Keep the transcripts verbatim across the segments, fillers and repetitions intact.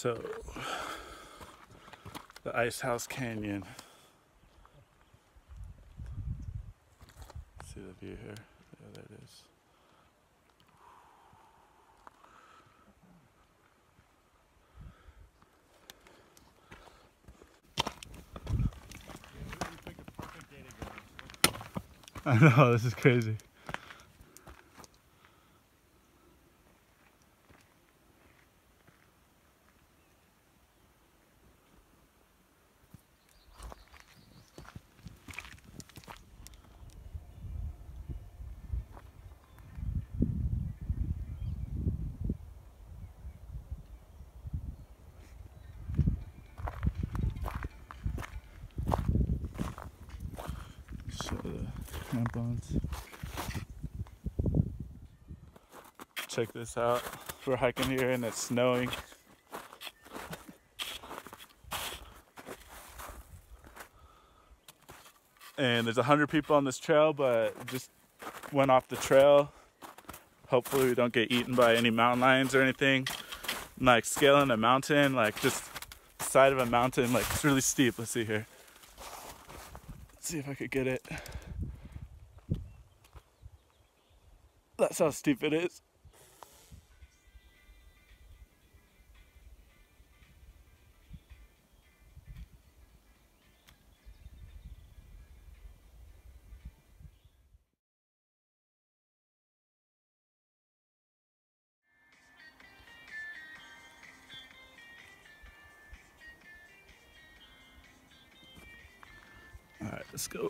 So, the Ice House Canyon. See the view here? Yeah, there it is. I know, this is crazy. Show the crampons. Check this out. We're hiking here and it's snowing. And there's a hundred people on this trail, but just went off the trail. Hopefully we don't get eaten by any mountain lions or anything. I'm like scaling a mountain, like just the side of a mountain, like it's really steep. Let's see here. Let's see if I could get it. That's how steep it is. All right, let's go.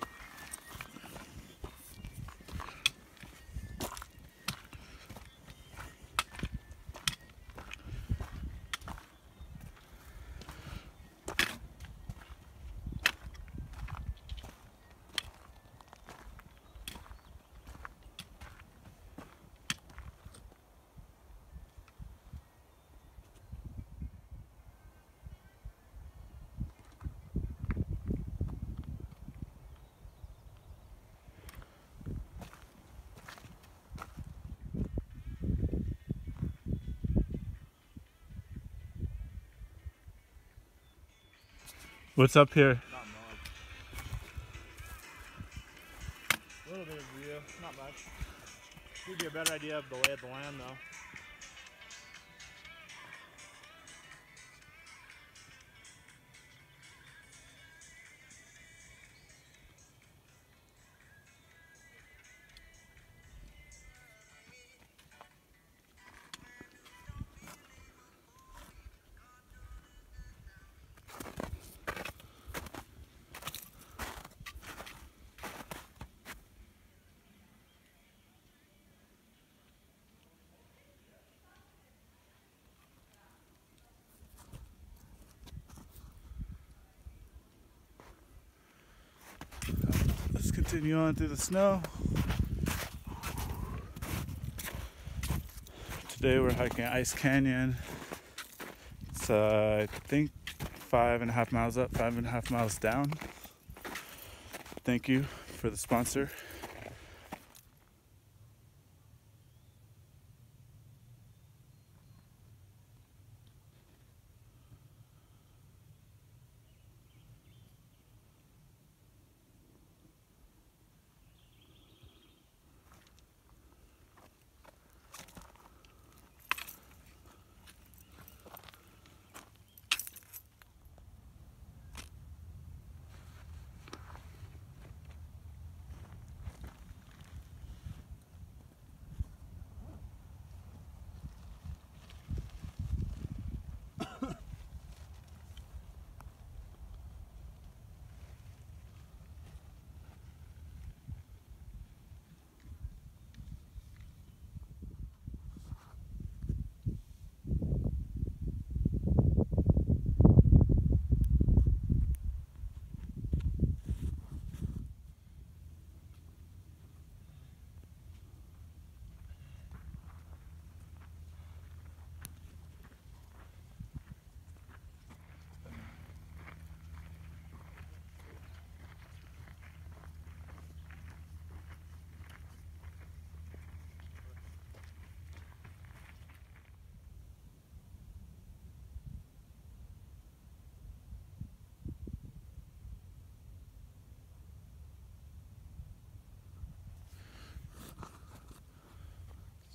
What's up here? Not much. A little bit of view, not much. Gives you a better idea of the lay of the land though. Let's continue on through the snow. Today we're hiking Ice Canyon. It's uh, I think five and a half miles up, five and a half miles down. Thank you for the sponsor.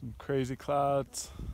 Some crazy clouds.